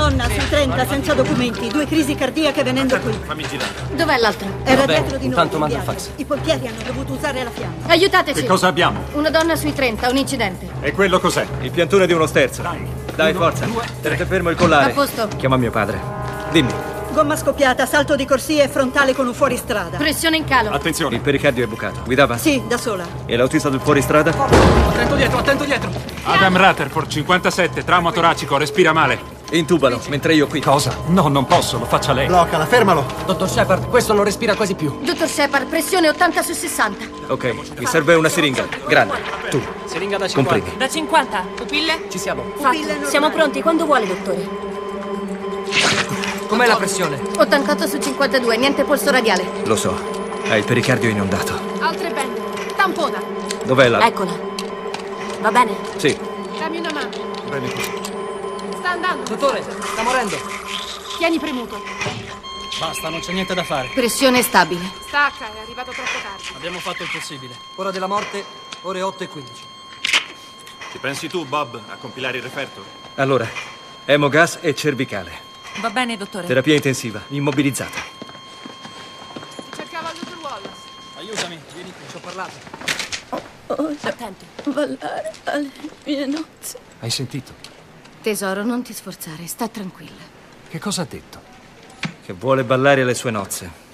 donna sui 30 senza documenti, 2 crisi cardiache venendo qui. Fammi girare. Dov'è l'altro? Era Vabbè, dietro di noi. intanto in manda il viaggio. fax. I pompieri hanno dovuto usare la fiamma. Aiutateci. Che cosa abbiamo? Una donna sui 30, un incidente. E quello cos'è? Il piantone di uno sterzo. Dai, forza. Tenete fermo il collare. A posto. Chiama mio padre. Dimmi, Gomma scoppiata, salto di corsia e frontale con un fuoristrada. Pressione in calo. Attenzione. il pericardio è bucato. Guidava? Sì, da sola. E l'autista del fuoristrada? Attento dietro, attento dietro. Adam Rutherford, 57, trauma toracico, respira male. Intubalo, mentre io qui. Cosa? No, non posso, lo faccia lei. Bloccala, fermalo. Dottor Shepard, questo non respira quasi più. Dottor Shepard, pressione 80 su 60. Ok, mi serve una siringa. Grande. Tu, Siringa da 50. comprimi. Da 50. Pupille? Ci siamo. Pupille Siamo pronti quando vuole, dottore. Com'è la pressione? 88 su 52, niente polso radiale. Lo so. Hai il pericardio inondato. Altre bende. Tampona. Dov'è la... Eccola. Va bene? Sì. Dammi una mano. Bene così. Sta andando. Dottore, sta morendo. Tieni premuto. Basta, non c'è niente da fare. Pressione stabile. Stacca, è arrivato troppo tardi. Abbiamo fatto il possibile. Ora della morte, ore 8:15. Ci pensi tu, Bob, a compilare il referto? Allora, emogas e cervicale. Va bene, dottore. Terapia intensiva, immobilizzata. Ti cercava il dottor Wallace. Aiutami, vieni qui, ci ho parlato. Attento. Ballare alle mie nozze. Hai sentito? Tesoro, non ti sforzare, sta tranquilla. Che cosa ha detto? Che vuole ballare alle sue nozze.